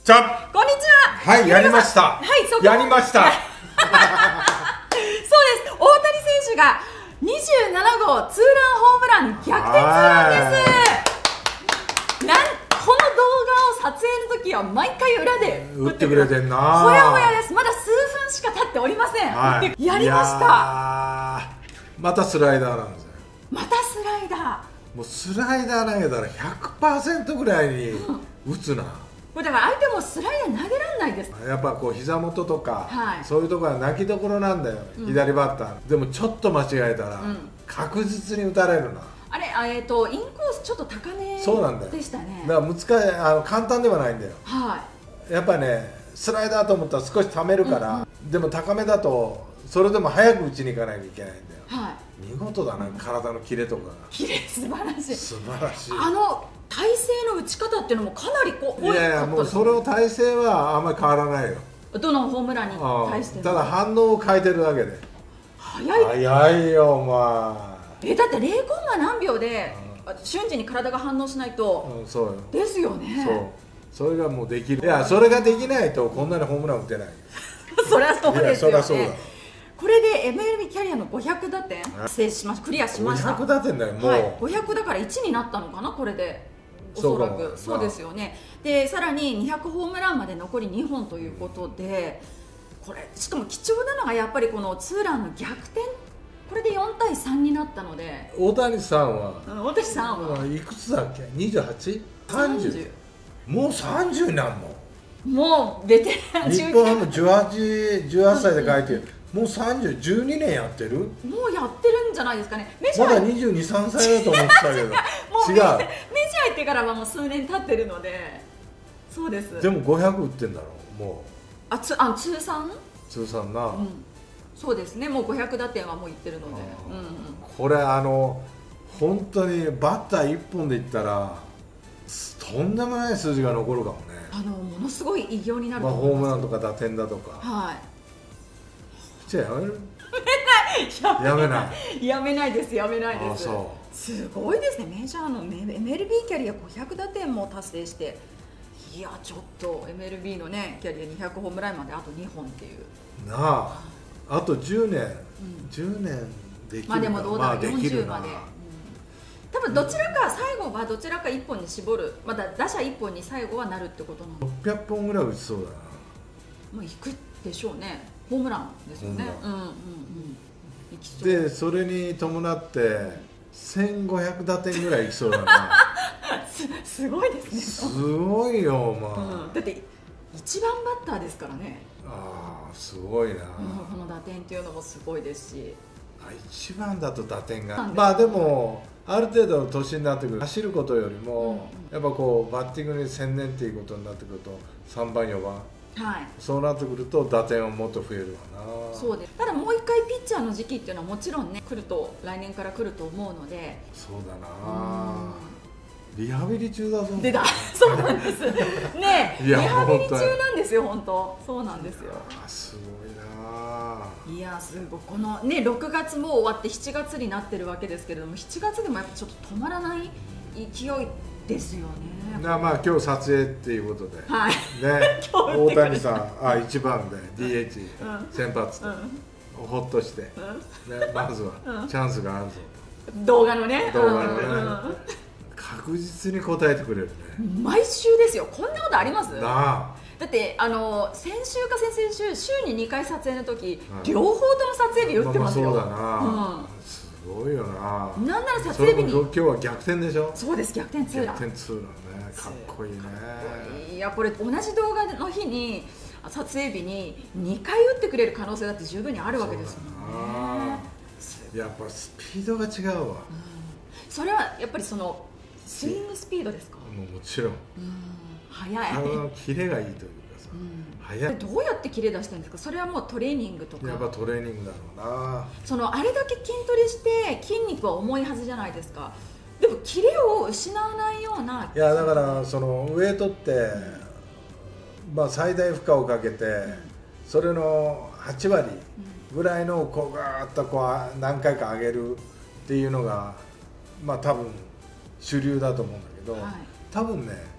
ちゃん。 こんにちは。 はい、やりました。 はい、そこ。 やりました。 そうです。大谷選手が27号ツーランホームラン逆転ツーランです。この動画を撮影の時は毎回裏で打ってくれてんな。 ほやほやです。まだ数分しか経っておりません。 はい、 やりました。 またスライダーなんですよ。 またスライダー。 もうスライダー投げたら 100% ぐらいに打つな。 これだから相手もスライダー投げられないです。 やっぱこう膝元とか、 はい、 そういうところは泣きどころなんだよ、左バッター。でもちょっと間違えたら、確実に打たれるな。 あれ、インコースちょっと高めでしたね。 だから簡単ではないんだよ。 はい。 やっぱね、スライダーと思ったら少し溜めるから、でも高めだとそれでも早く打ちに行かなきゃいけないんだよ。はい。見事だな、体のキレとかが。 キレ素晴らしい。 素晴らしい。 体勢の打ち方っていうのもかなりこう。 いやいや、もうそれを体勢はあんまり変わらないよ。 どのホームランに対しても。 ただ反応を変えてるだけで。早いよ、お前。 だって0コンマ何秒で瞬時に体が反応しないと。 そうよ。 ですよね。 そう。それがもうできる。いや、それができないとこんなにホームラン打てない。 そりゃそうですよね。 そりゃそうだ。 これで MLB キャリアの500打点達成しました。クリアしました。 500打点だよ、もう。 はい、500だから1になったのかな、これで。おそらくそうですよね。でさらに200ホームランまで残り2本ということで、これしかも貴重なのがやっぱりこのツーランの逆転、これで4対3になったので。 大谷さんははいくつだっけ、28、30、もう30になるの。 もうベテラン。 日本ハム18歳で書いてる。もう30、12年やってる。 もうやってるんじゃないですかね。 まだ22、3歳だと思ってたけど違う。 メジャー行ってからはもう数年経ってるので。そうです。 でも500打ってんだろう、もう。 通算な、そうですね。もう500打点はもういってるので、 これ本当にバッター1本でいったらとんでもない数字が残るかもね。 ものすごい偉業になると思います。 ホームランとか打点だとか。 はい。 じゃあやめる？やめない。 やめないです。やめないです。 そう。 すごいですね。メジャーの MLB キャリア500打点も達成して、いやちょっと MLB のねキャリア200ホームランまであと2本っていう。 なあ。あと10年、10年できるか。 まあでもどうだろう、40まで。多分どちらか最後はどちらか1本に絞る、まだ打者1本に最後はなるってことなの。 600本ぐらい打ちそうだな。 もういくでしょうね。ホームランですよね。 でそれに伴って1500打点ぐらいいきそうだな。 すごいですね。 すごいよ、 だって1番バッターですからね。 ああ、すごいな。 この打点っていうのもすごいですし。 1番だと打点が、まあでもある程度の年になってくる、走ることよりも、やっぱこうバッティングに専念っていうことになってくると3番4番、そうなってくると打点はもっと増えるわな。 そうです。ただもう一回ピッチャーの時期っていうのはもちろんね来来年から来ると思うので。 そうだな。リハビリ中だぞ。 出た。そうなんですね。リハビリ中なんですよ、本当。そうなんですよ。 すごいな。 いやすごい。このね6月も終わって7月になってるわけですけれども、7月でもやっぱちょっと止まらない勢いですよね。 まあ今日撮影っていうことで、ね、大谷さん1番で DH 先発とほっとして、まずはチャンスがあるぞと。 動画のね。 確実に答えてくれるね。 毎週ですよ。こんなことあります？ だって先週か先々週、週に2回撮影の時、両方とも撮影日打ってますよ。 そうだな。すごいよな。 なんなら撮影日に。 今日は逆転でしょ。 そうです、逆転ツーラン。 逆転ツーランね。かっこいいね。 いやこれ同じ動画の日に撮影日に2回打ってくれる可能性だって十分にあるわけですもんね。 やっぱスピードが違うわ。 それはやっぱりそのスイングスピードですか？ もちろん。 速い。 キレがいいというかさ。速い。 どうやってキレ出してるんですか？それはもうトレーニングとか。 やっぱトレーニングだろうな。 あれだけ筋トレして筋肉は重いはずじゃないですか。でもキレを失わないような。 いやだからウエイトって、まあ最大負荷をかけて、それの8割ぐらいのこうガーッとこう何回か上げるっていうのがまあ多分主流だと思うんだけど、多分ね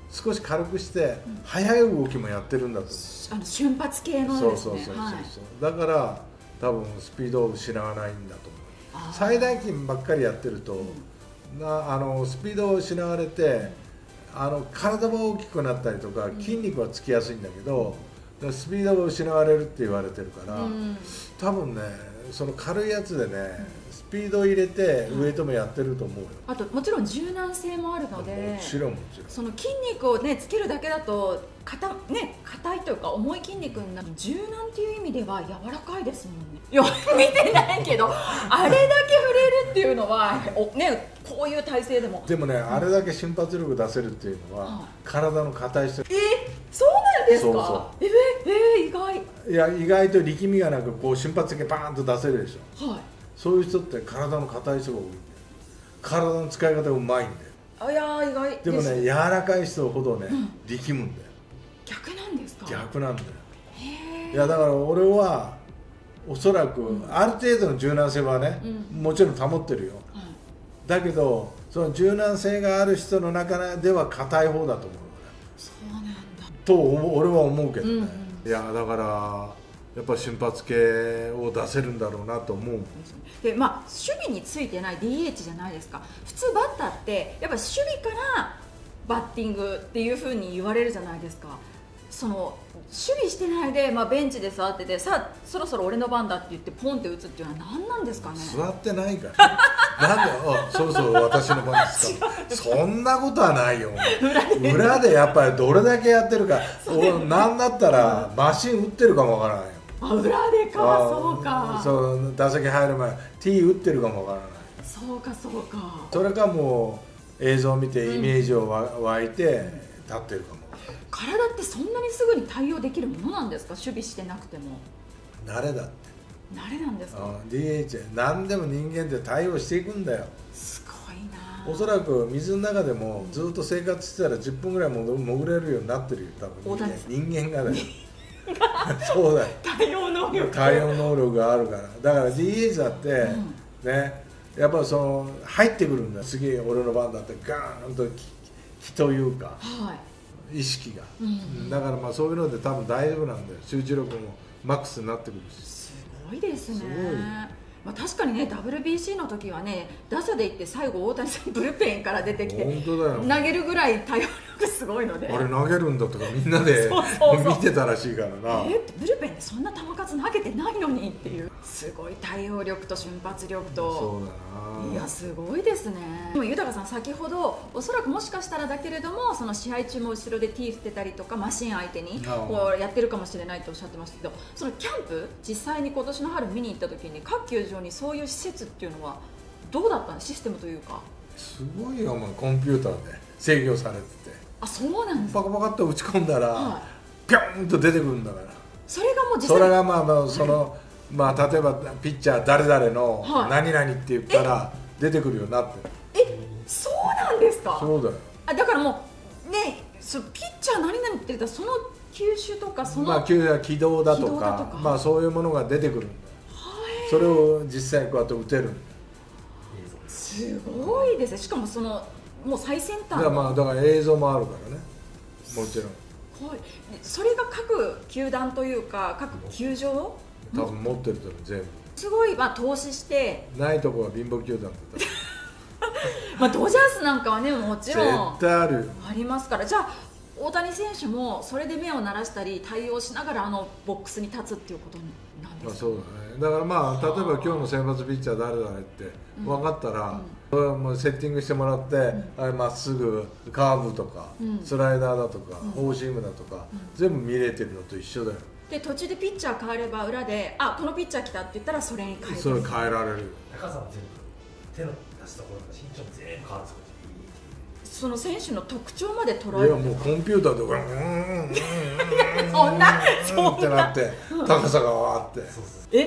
少し軽くして速い動きもやってるんだと思う。 瞬発系のですね。 だから多分スピードを失わないんだと思う。最大筋ばっかりやってると、スピードを失われて体も大きくなったりとか筋肉はつきやすいんだけど、スピードが失われるって言われてるから、多分ねその軽いやつでね、スピードを入れてウエイトもやってると思うよ。 あともちろん柔軟性もあるので、 もちろんその筋肉をねつけるだけだと硬いというか重い筋肉になる。柔軟っていう意味では柔らかいですもんね。いや見てないけどあれだけ触れるっていうのはね、こういう体勢でもね、あれだけ瞬発力出せるっていうのは、体の硬い人。 そうなんですか。意外。 いや意外と力みがなくこう瞬発的にバーンと出せるでしょ。はい。そういう人って体の硬い人が多いんだよ。体の使い方がうまいんだよ。 いや意外です。 でもね、柔らかい人ほどね、力むんだよ。 逆なんですか。 逆なんだよ。いやだから俺はおそらくある程度の柔軟性はね、もちろん保ってるよ。だけどその柔軟性がある人の中では硬い方だと思う。 そうなんだと俺は思うけどね。いやだからやっぱ瞬発系を出せるんだろうなと思う。 で守備についてない DH じゃないですか。普通バッターってやっぱ守備からバッティングっていう風に言われるじゃないですか。その守備してないで、ベンチで座ってて、さあそろそろ俺の番だって言ってポンって打つっていうのは何なんですかね。 座ってないからなんでそろそろ私の番ですかそんなことはないよ。裏でやっぱりどれだけやってるかなんだったらマシン打ってるかもわからないよ。 裏でか。そうか。 そう打席入る前 T 打ってるかもわからない。 そうかそうか。 それかもう映像を見てイメージを湧いて立ってるかも。 体ってそんなにすぐに対応できるものなんですか。守備してなくても。 慣れだって。 慣れなんですか。 DH 何でも人間って対応していくんだよ。 すごいな。 おそらく水の中でもずっと生活してたら10分ぐらい潜れるようになってるよ多分。人間がだよそうだよ。 対応能力。 対応能力があるから。だから DH だってね、やっぱその入ってくるんだよ。次俺の番だってガーンと気というか、意識が、だからそういうので多分大丈夫なんだよ。集中力もマックスになってくるし。 すごいですね。確かにね WBC の時はね打者で行って最後大谷さんブルペンから出てきて本当だよ投げるぐらい対応力すごいので、 あれ投げるんだとかみんなで見てたらしいからな。 ブルペンでそんな球数投げてないのにっていう、すごい対応力と瞬発力と。 そうだな。 いやすごいですね。でも豊さん先ほどおそらくもしかしたらだけれどもその試合中も後ろで T 振ってたりとかマシン相手にこうやってるかもしれないとおっしゃってましたけど、そのキャンプ実際に今年の春見に行った時に各球場にそういう施設っていうのはどうだったの、システムというか。 すごいよ、コンピューターで制御されてて。 あ、そうなんですか。 パカパカっと打ち込んだら、ピョンと出てくるんだから。 それがもう実際それがその例えばピッチャー誰々の何々って言ったら出てくるようになってる。 そうなんですか。 そうだよ。 だからもうね、ピッチャー何々って言ったらその球種とかその軌道だとかそういうものが出てくるんだよ。それを実際にこうやって打てるんだよ。 すごいですね。しかもそのもう最先端のだから映像もあるからね、もちろん。 それが各球団というか各球場多分持ってると思う。全部すごい投資してないとこは貧乏球団だったドジャースなんかはねもちろん絶対あるありますから。じゃあ大谷選手もそれで目を慣らしたり対応しながらボックスに立つっていうことなんですか。 そうだね。だから例えば今日の先発ピッチャー誰々って分かったら、もうセッティングしてもらって、まっすぐカーブとか、スライダーだとか、フォーシームだとか、全部見れてるのと一緒だよ。 で途中でピッチャー変われば裏でこのピッチャー来たって言ったらそれに変えてそれ変えられる。 高さも全部手の出すところから身長も全部変わるんですよ。 その選手の特徴まで捉える。 いやもうコンピューターでそんなってなって高さがわーって。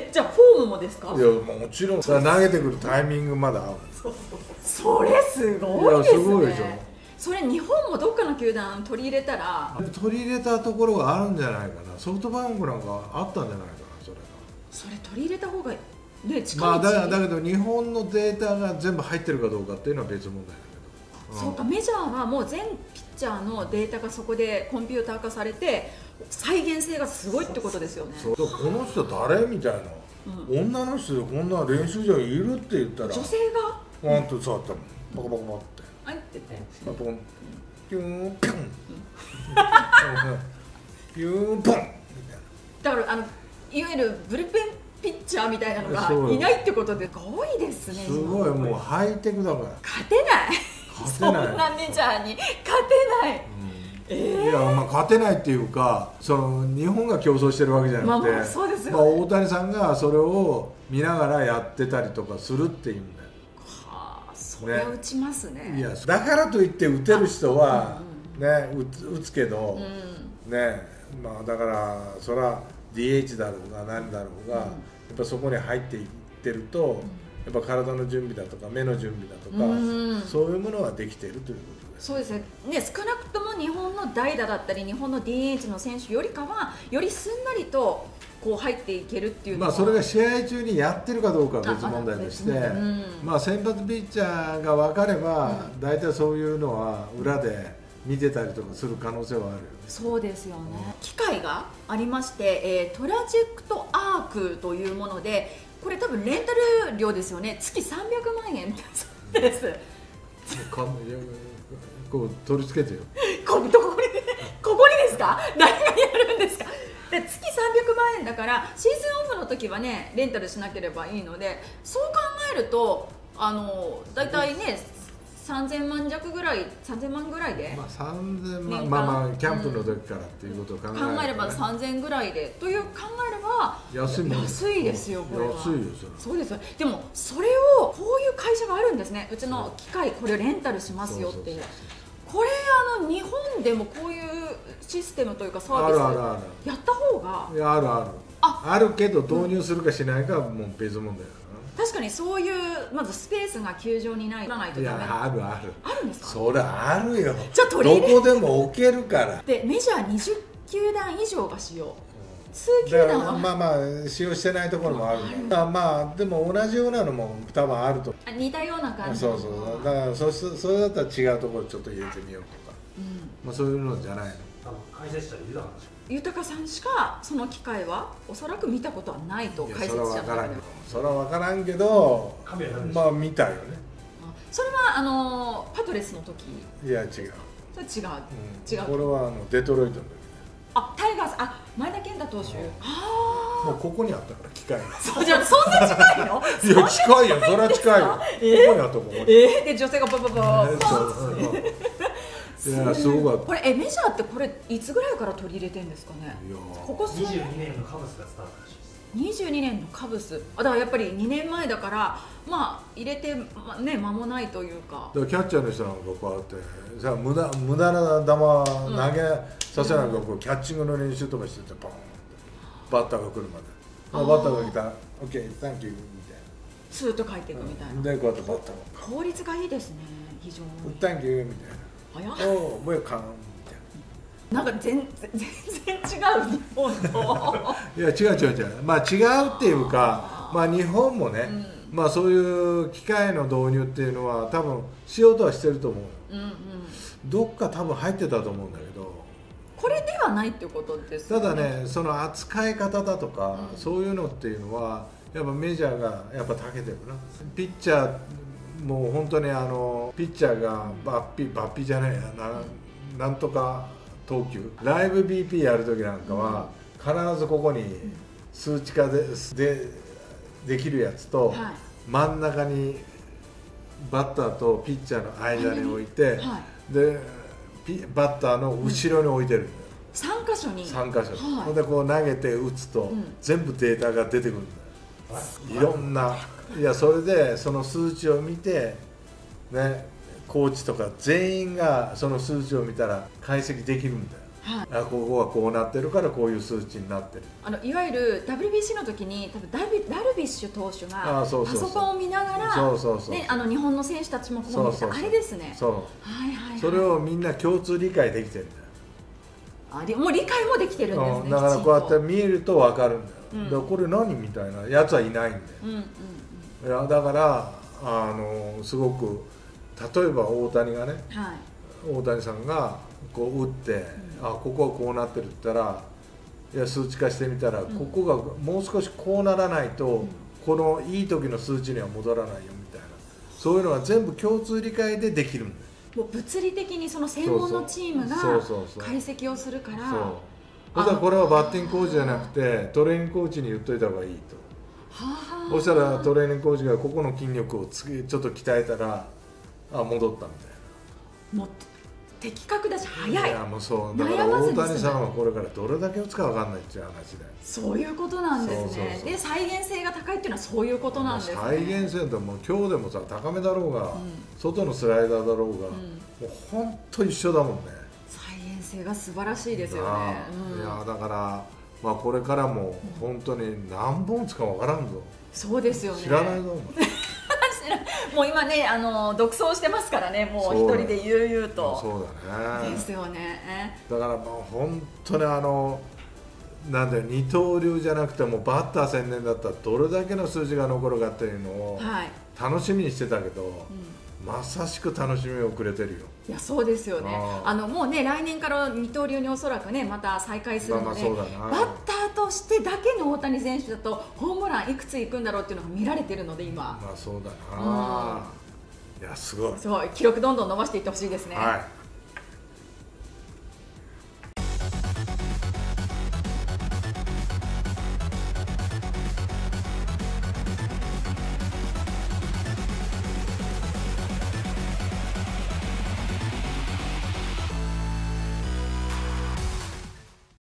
じゃあフォームもですか。 いやもちろん投げてくるタイミングまで合う。 それすごいですね。 すごいでしょ。 それ日本もどっかの球団取り入れたら。 取り入れたところがあるんじゃないかな。ソフトバンクなんかあったんじゃないかな。 それ取り入れた方がね近い。 だけど日本のデータが全部入ってるかどうかっていうのは別問題だけど。 そうか、メジャーはもう全ピッチャーのデータがそこでコンピューター化されて再現性がすごいってことですよね。 そうこの人誰みたいな、女の人でこんな練習場いるって言ったら女性がワンと触ったもん、バカバカバカってあって言ってポンピューンピュンピューンポンみたいな。 だからいわゆるブルペンピッチャーみたいなのがいないってことですごいですね。 すごいもうハイテクだから勝てないそんなメジャーに勝てない、 いやまあ勝てないっていうか、その日本が競争してるわけじゃなくて、 そうですよね、 大谷さんがそれを見ながらやってたりとかするっていうんだよ。 はあ、それは打ちますね。 いやだからといって打てる人はね、打つけど、ね、まあだからそれは DH だろうが何だろうが、やっぱそこに入っていってると、やっぱ体の準備だとか目の準備だとか、そういうものはできているということです。 そうですね。少なくとも日本の代打だったり日本の DH の選手よりかはよりすんなりとこう入っていけるっていうのは、 まあそれが試合中にやってるかどうかは別問題として、まあ先発ピッチャーが分かれば、大体そういうのは裏で見てたりとかする可能性はあるよね。 そうですよね。機械がありまして、トラジェクトアークというもので、これ多分レンタル料ですよね。月300万円そうです。 こう取り付けてよ。 ここにですか？誰がやるんですか？で月300万円だからシーズンオフの時はねレンタルしなければいいので、そう考えるとだいたいね3000万弱ぐらい、3000万ぐらいで、 まあ3000万、まあキャンプの時からっていうことを考えれば、 考えれば3000ぐらいでという考えれば安いですよ。これは安いよそうですよ。でもそれをこういう会社があるんですね。うちの機械これレンタルしますよっていう。これ日本でもこういうシステムというかサービスやった方がいやあるけど導入するかしないかはもう別問題だから。 確かにそういうまずスペースが球場にないとダメ。 いやあるんですか？ それあるよ。 じゃあ取り入れどこでも置けるからでメジャー20球団以上が使用、数球団はまあまあ使用してないところもあるんだ。まあでも同じようなのも多分あると。 似たような感じ。 そうだからそれだったら違うところちょっと入れてみようとか、まあそういうのじゃないの。 解説者豊さんしかその機会はおそらく見たことはないと解説者の中では。 それは分からんけど、まあ見たよね。 それはパドレスの時。 いや違う。 それ違う。 これはデトロイトの時。 タイガース、前田健太投手。 もうここにあったから機械が。 そうじゃそんな近いの？ いや近いよ、それは近いよ。ここにあったここに。 で女性がバババ。 いやすごかった。 これメジャーってこれいつぐらいから取り入れてるんですかね？ ここ22年のカブスがスタートらしいです。 22年のカブス。だからやっぱり2年前だからまあ入れてね間もないというか。 だからキャッチャーの人なんかこうやってさ無駄な球投げさせないからこうキャッチングの練習とかしててポンってバッターが来るまで。バッターが来たら OK、Thank you みたいな。 スーッと書いていくみたいな。 でこうやってバッターが。 効率がいいですね。非常に。 Thank you みたいな。おお、もうかんみたいな。なんか全然違う日本と。 いや違う。まあ違うっていうか、まあ日本もね、まあそういう機械の導入っていうのは多分しようとはしてると思う。どっか多分入ってたと思うんだけど。 これではないっていうことですよね。 ただね、その扱い方だとか、そういうのっていうのはやっぱメジャーがやっぱ長けてるな。ピッチャーもう本当にピッチャーがバッピじゃないやなんとか投球ライブ BP やるときなんかは、必ずここに数値化できるやつと、真ん中にバッターとピッチャーの間に置いて、でバッターの後ろに置いてるんだよ。 3箇所に 3箇所、でこう投げて打つと、全部データが出てくるんだよ。いろんな。いやそれでその数値を見てね、コーチとか全員がその数値を見たら解析できるんだよ。ここはこうなってるからこういう数値になってる。 いわゆる WBC の時に多分ダルビッシュ投手がパソコンを見ながら日本の選手たちもこう見てあれですね。それをみんな共通理解できてるんだよ。 もう理解もできてるんですね。 だからこうやって見ると分かるんだよ。だからこれ何みたいなやつはいないんだよ。いやだからすごく例えば大谷がね、 はい、 大谷さんがこう打って、あここはこうなってるって言ったら、いや数値化してみたら、ここがもう少しこうならないと、このいい時の数値には戻らないよみたいな、そういうのは全部共通理解でできるんだよ。 もう物理的にその専門のチームが解析をするから、 そしたらこれはバッティングコーチじゃなくてトレーニングコーチに言っといた方がいいと。そしたらトレーニングコーチがここの筋力をちょっと鍛えたら、あ戻ったみたいな。 もう的確だし早い。 いやもうそうだから大谷さんはこれからどれだけ打つか分かんないっていう話だよ。 そういうことなんですね。で再現性が高いっていうのはそういうことなんですね。 再現性ってもう今日でもさ高めだろうが、外のスライダーだろうが、もう本当一緒だもんね。 再現性が素晴らしいですよね。 いやだからまあこれからも本当に何本打つか分からんぞ。 そうですよね。 知らないぞ。 もう今ね独走してますからね、もう一人で悠々と。 そうだね。 ですよね。 だからもう本当になんだよ、二刀流じゃなくてもバッター専念だったらどれだけの数字が残るかっていうのを楽しみにしてたけど、まさしく楽しみをくれてるよ。 いやそうですよね。もうね来年から二刀流におそらくねまた再開するので、バッターとしてだけの大谷選手だとホームランいくついくんだろうっていうのが見られてるので今。 まあそうだな。いやすごい。 すごい記録どんどん伸ばしていってほしいですね。 はい。